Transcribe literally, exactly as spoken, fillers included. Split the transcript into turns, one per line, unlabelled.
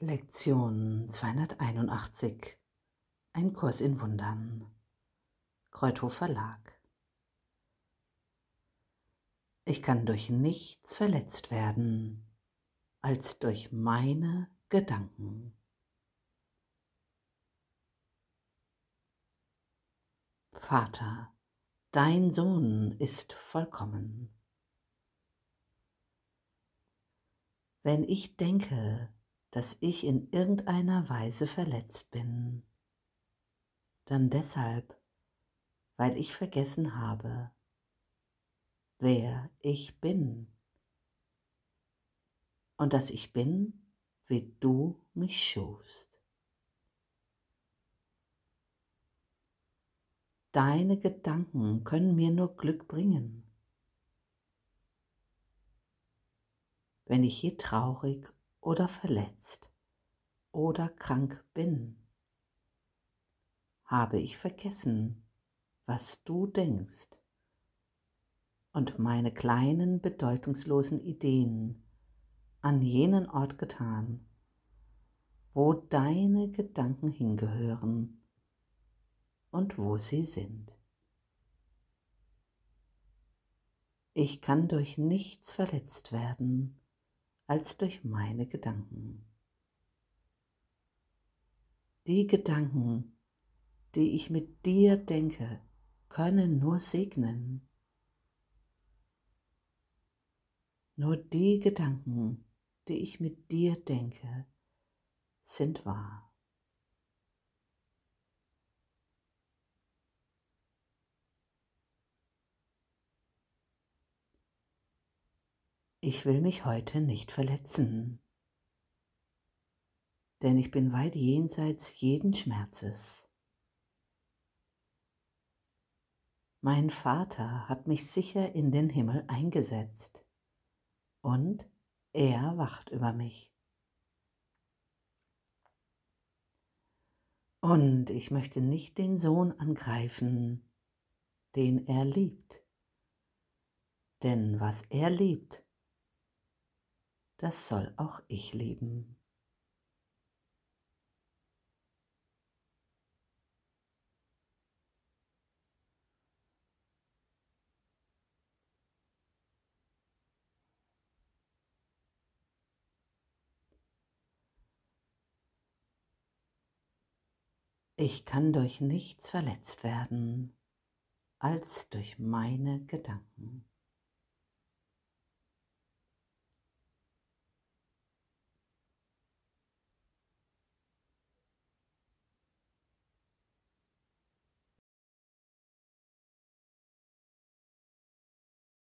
Lektion zweihunderteinundachtzig. Ein Kurs in Wundern. Kreuthof Verlag. Ich kann durch nichts verletzt werden, als durch meine Gedanken. Vater, dein Sohn ist vollkommen. Wenn ich denke, dass ich in irgendeiner Weise verletzt bin, dann deshalb, weil ich vergessen habe, wer ich bin und dass ich bin, wie du mich schufst. Deine Gedanken können mir nur Glück bringen. Wenn ich je traurig oder verletzt oder krank bin, habe ich vergessen, was du denkst und meine kleinen, bedeutungslosen Ideen an jenen Ort getan, wo deine Gedanken hingehören und wo sie sind. Ich kann durch nichts verletzt werden, als durch meine Gedanken. Die Gedanken, die ich mit dir denke, können nur segnen. Nur die Gedanken, die ich mit dir denke, sind wahr. Ich will mich heute nicht verletzen, denn ich bin weit jenseits jeden Schmerzes. Mein Vater hat mich sicher in den Himmel eingesetzt und er wacht über mich. Und ich möchte nicht den Sohn angreifen, den er liebt, denn was er liebt, das soll auch ich lieben. Ich kann durch nichts verletzt werden, als durch meine Gedanken.